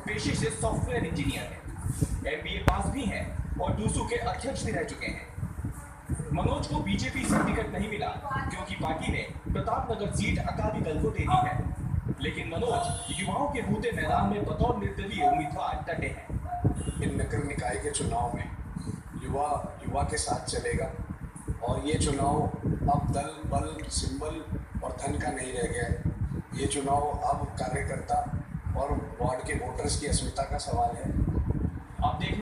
पेशे से software engineer हैं, एमबीए पास भी हैं और डूसू के अध्यक्ष भी रह चुके हैं। मनोज को बीजेपी से टिकट नहीं मिला क्योंकि पार्टी ने प्रतापनगर सीट अकाली दल को दे दी है, लेकिन मनोज युवाओं के बूते मैदान में बतौर निर्दलीय उम्मीदवार डटे हैं। इन नगर निकाय के चुनाव में युवा के साथ चलेगा और ये चुनाव अब दल बल सिंबल और धन का नहीं रह गया है। ये चुनाव अब कार्यकर्ता और वार्ड के वोटर्स की अस्मिता का सवाल है। आप देख